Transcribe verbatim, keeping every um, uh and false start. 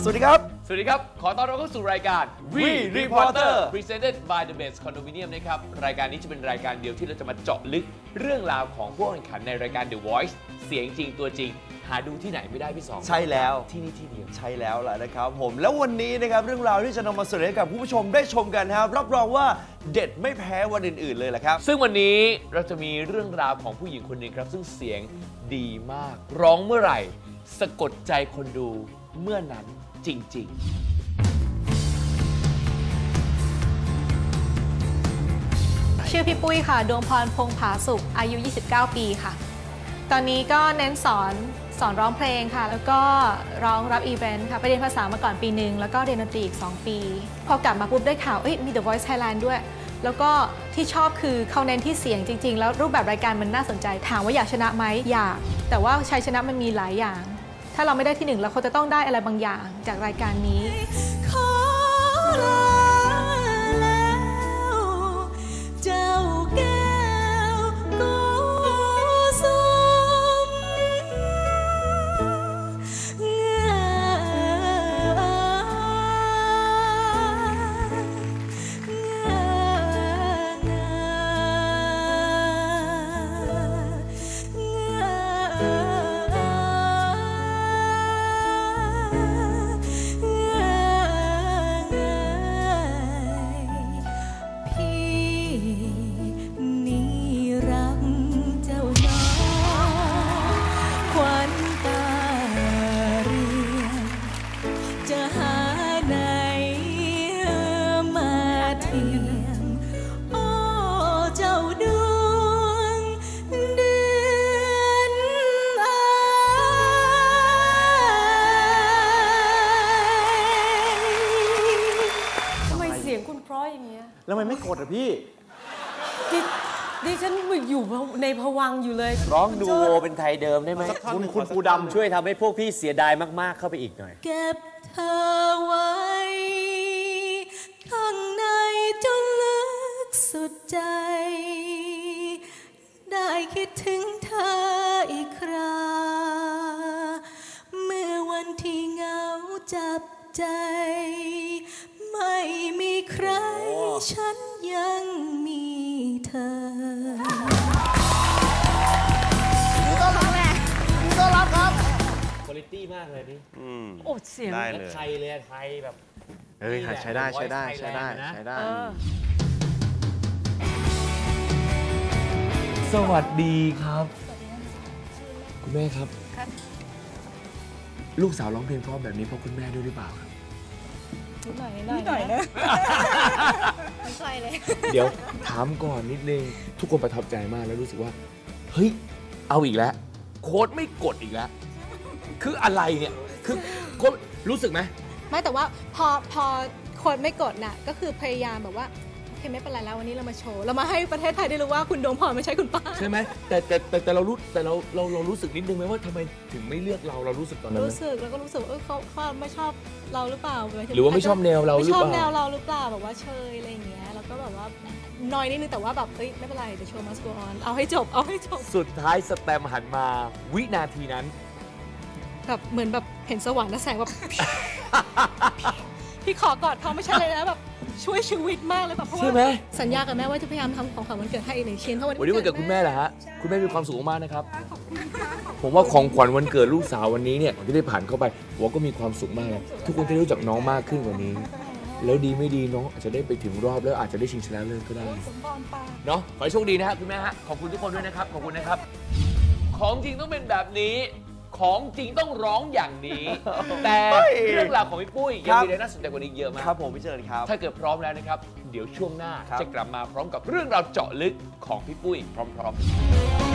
วัสดีครับสวัสดีครับขอต้อนรับเข้าสู่รายการ We Reporter Presented by The Best Condominium นะครับรายการนี้จะเป็นรายการเดียวที่เราจะมาเจาะลึกเรื่องราวของผู้แข่งขันในรายการ The Voice เสียงจริงตัวจริงหาดูที่ไหนไม่ได้พี่สองใช่แล้วที่นี่ที่เดียวใช่แล้วแหละนะครับผมแล้ววันนี้นะครับเรื่องราวที่จะนำมาเสนอให้กับผู้ชมได้ชมกันครับรับรองว่าเด็ดไม่แพ้วันอื่นๆเลยแหละครับซึ่งวันนี้เราจะมีเรื่องราวของผู้หญิงคนหนึ่งครับซึ่งเสียงดีมากร้องเมื่อไหร่สะกดใจคนดูเมื่อนั้นจริงๆชื่อพี่ปุ้ยค่ะดวงพรพงษ์ผาสุขอายุยี่สิบเก้าปีค่ะตอนนี้ก็เน้นสอนสอนร้องเพลงค่ะแล้วก็ร้องรับอีเวนต์ค่ะไปเรียนภาษามาก่อนปีหนึ่งแล้วก็เรียนดนตรีอีกสองปีพอกลับมาปุ๊บได้ข่าวเอ้ยมี The Voice Thailand ด้วยแล้วก็ที่ชอบคือเขาเน้นที่เสียงจริงๆแล้วรูปแบบรายการมันน่าสนใจถามว่าอยากชนะไหมอยากแต่ว่าชัยชนะมันมีหลายอย่างถ้าเราไม่ได้ที่หนึ่งเราควรจะต้องได้อะไรบางอย่างจากรายการนี้ขอลาแล้วเจ้าแก้วโกศลเงแล้วมันไม่กดอ่ะพี่ดิฉันอยู่ในภวังค์อยู่เลยร้องดูโอเป็นไทยเดิมได้ไหมคุณคุณปูดำช่วยทำให้พวกพี่เสียดายมากๆเข้าไปอีกหน่อยเก็บเธอไว้ข้างในจนลึกสุดใจได้คิดถึงเธออีกคราเมื่อวันที่เหงาจับใจไม่มีใครฉันยังมีเธอต้อนรับแม่ต้อนรับครับคุณภาพมากเลยนี่โอ้เสียงไทยเลยไทยแบบเฮ้ยใช้ได้ใช้ได้ใช้ได้ใช้ได้สวัสดีครับคุณแม่ครับลูกสาวร้องเพลงเพราะแบบนี้เพราะคุณแม่ด้วยหรือเปล่าครับนิดหน่อยนิดหน่อยนะไม่ใช่เลยเดี๋ยวถามก่อนนิดนึงทุกคนประทับใจมากแล้วรู้สึกว่าเฮ้ยเอาอีกแล้วโค้ดไม่กดอีกแล้วคืออะไรเนี่ยคือโค้ดรู้สึกไหมไม่แต่ว่าพอพอโค้ดไม่กดน่ะก็คือพยายามแบบว่าโอเคไม่เป็นไรแล้ววันนี้เรามาโชว์เรามาให้ประเทศไทยได้รู้ว่าคุณดวงพรไม่ใช่คุณป้าใช่ไหมแต่แต่แต่แต่เรารู้แต่เราเราเรารู้สึกนิดนึงไหมว่าทำไมถึงไม่เลือกเราเรารู้สึกตอนนั้นรู้สึกแล้วก็รู้สึกเออเขาเขาไม่ชอบเราหรือเปล่าหรือว่าไม่ชอบแนวเราหรือเปล่าไม่ชอบแนวเราหรือเปล่าแบบว่าเชยอะไรอย่างเงี้ยแล้วก็แบบว่าน้อยนิดนึงแต่ว่าแบบเอ้ยไม่เป็นไรเดี๋ยวโชว์มัสโกออนเอาให้จบเอาให้จบสุดท้ายสแตมหันมาวินาทีนั้นแบบเหมือนแบบเห็นสวรรค์นะแสงแบบพี่ขอกอดเขาไม่ใช่เลยนะแบบช่วยชีวิตมากเลยแบบเพราะว่าสัญญากับแม่ว่าจะพยายามทำของขวัญวันเกิดให้อีกหนึ่งชิ้นเพราะวันนี้วันเกิดคุณแม่แหละฮะคุณแม่มีความสุขมากนะครับผมว่าของขวัญวันเกิดลูกสาววันนี้เนี่ยที่ได้ผ่านเข้าไปผมก็มีความสุขมากเลยทุกคนจะรู้จักน้องมากขึ้นกว่านี้แล้วดีไม่ดีน้องอาจจะได้ไปถึงรอบแล้วอาจจะได้ชิงชนะเลิศก็ได้เนาะขอให้โชคดีนะฮะคุณแม่ฮะขอบคุณทุกคนด้วยนะครับขอบคุณนะครับของจริงต้องเป็นแบบนี้ของจริงต้องร้องอย่างนี้แต่เรื่องราวของพี่ปุ้ยยังมีอะไรน่าสนใจกว่านี้เยอะมากครับผมพี่เจริญครับถ้าเกิดพร้อมแล้วนะครับเดี๋ยวช่วงหน้าจะกลับมาพร้อมกับเรื่องราวเจาะลึกของพี่ปุ้ยพร้อมๆ